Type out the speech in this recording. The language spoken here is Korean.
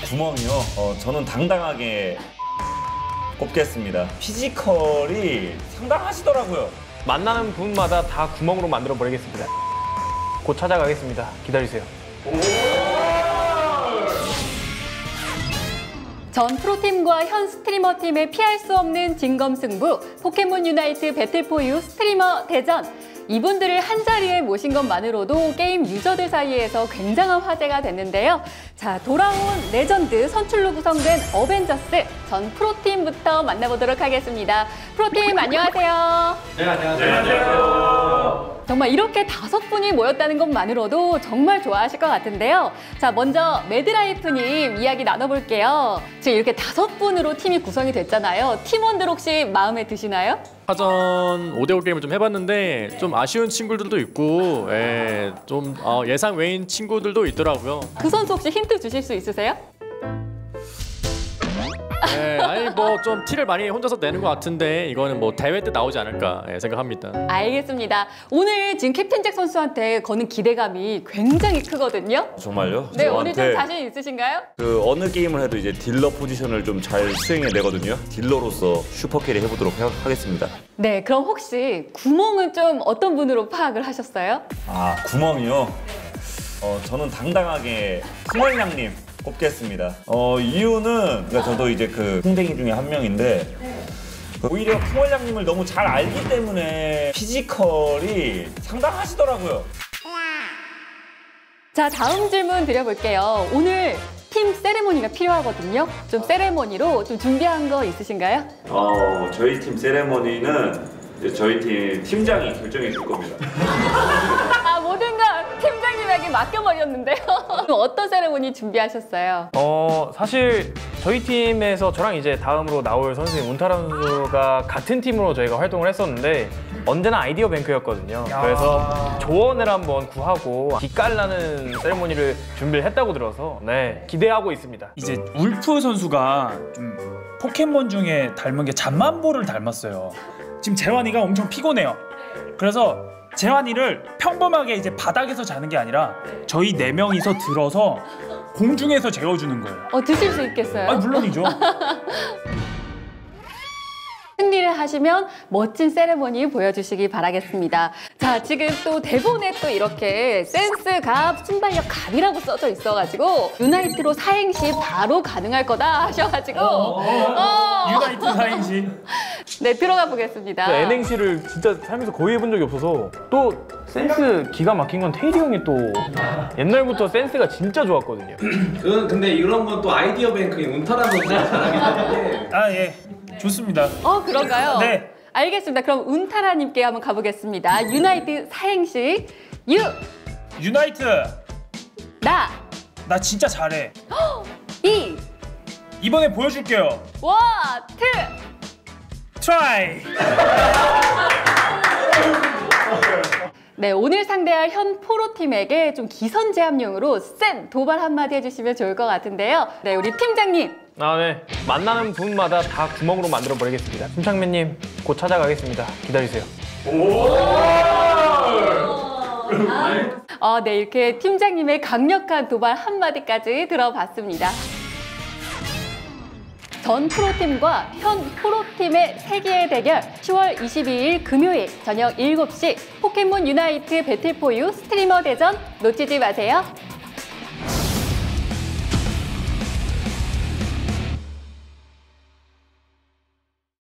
구멍이요? 저는 당당하게 꼽겠습니다. 피지컬이 상당하시더라고요. 만나는 분마다 다 구멍으로 만들어 버리겠습니다. 곧 찾아가겠습니다. 기다리세요. 전 프로팀과 현 스트리머팀의 피할 수 없는 진검승부 포켓몬 유나이트 배틀포유 스트리머 대전. 이분들을 한자리에 모신 것만으로도 게임 유저들 사이에서 굉장한 화제가 됐는데요. 자, 돌아온 레전드 선출로 구성된 어벤져스 전 프로팀부터 만나보도록 하겠습니다. 프로팀 안녕하세요. 네, 안녕하세요. 정말 이렇게 5분이 모였다는 것만으로도 정말 좋아하실 것 같은데요. 자, 먼저 매드라이프님 이야기 나눠볼게요. 지금 이렇게 5분으로 팀이 구성이 됐잖아요. 팀원들 혹시 마음에 드시나요? 사전 5대5 게임을 좀 해봤는데 좀 아쉬운 친구들도 있고 좀 예상 외인 친구들도 있더라고요. 그 선수 혹시 힌트 주실 수 있으세요? 아니 뭐 좀 티를 많이 혼자서 내는 것 같은데 이거는 뭐 대회 때 나오지 않을까 생각합니다. 알겠습니다. 오늘 지금 캡틴 잭 선수한테 거는 기대감이 굉장히 크거든요. 정말요? 네, 오늘 좀 자신 있으신가요? 어느 게임을 해도 이제 딜러 포지션을 좀 잘 수행해내거든요. 딜러로서 슈퍼캐리 해보도록 하겠습니다. 네, 그럼 혹시 구멍은 좀 어떤 분으로 파악을 하셨어요? 아, 구멍이요? 저는 당당하게 흥얼냥님 꼽겠습니다. 이유는 그러니까 저도 이제 그 풍뎅이 중에 한 명인데 오히려 흥얼냥님을 너무 잘 알기 때문에 피지컬이 상당하시더라고요. 자, 다음 질문 드려볼게요. 오늘 팀 세레모니가 필요하거든요. 좀 세레모니로 좀 준비한 거 있으신가요? 저희 팀 세레머니는 이제 저희 팀 팀장이 결정해 줄 겁니다. 아, 모든 걸 팀장님에게 맡겨버렸는데요. 그럼 어떤 세레모니 준비하셨어요? 사실 저희 팀에서 저랑 이제 다음으로 나올 선수인 운타라 선수가 같은 팀으로 저희가 활동을 했었는데 언제나 아이디어 뱅크였거든요. 그래서 조언을 한번 구하고 기깔나는 세레모니를 준비를 했다고 들어서 기대하고 있습니다. 이제 울프 선수가 좀 포켓몬 중에 닮은 게 잠만보를 닮았어요. 지금 재환이가 엄청 피곤해요. 그래서 재환이를 평범하게 이제 바닥에서 자는 게 아니라 저희 4명이서 들어서 공중에서 재워주는 거예요. 드실 수 있겠어요? 물론이죠. 승리를 하시면 멋진 세레모니 보여주시기 바라겠습니다. 자, 지금 또 대본에 또 이렇게 센스갑, 순발력 갑이라고 써져 있어가지고 유나이트로 사행시 바로 가능할 거다 하셔가지고 유나이트 사행시. 네, 들어가 보겠습니다. N행시를 진짜 살면서 거의 해본 적이 없어서 또 센스 기가 막힌 건 테일이 형이 또 옛날부터 센스가 진짜 좋았거든요. 근데 이런 건 또 아이디어 뱅크인 운타라 선수가 잘하기 때문에 예. 좋습니다. 그런가요? 네. 알겠습니다. 그럼 운타라님께 한번 가보겠습니다. 유나이트 사행시 유나이트. 나 진짜 잘해. 이번에 보여줄게요. 트라이. 네, 오늘 상대할 현 프로팀에게 좀 기선제압용으로 센 도발 한마디 해주시면 좋을 것 같은데요. 네, 우리 팀장님. 만나는 분마다 다 구멍으로 만들어 버리겠습니다. 심창맨님 곧 찾아가겠습니다. 기다리세요. 네, 이렇게 팀장님의 강력한 도발 한마디까지 들어봤습니다. 전 프로팀과 현 프로팀의 세기의 대결 10월 22일 금요일 저녁 7시 포켓몬 유나이트 배틀포유 스트리머 대전 놓치지 마세요.